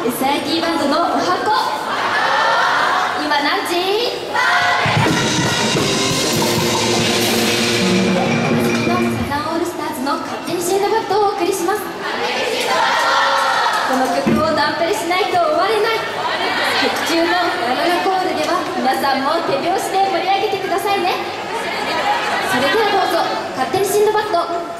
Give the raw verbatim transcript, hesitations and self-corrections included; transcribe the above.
エスアイティー バンドのおはこ。今何時？のサザンオールスターズの勝手にシンドバッドをお送りします。この曲をダンペレしないと終われない。曲中のバナナコールでは皆さんも手拍子で盛り上げてくださいね。それではどうぞ、勝手にシンドバッド。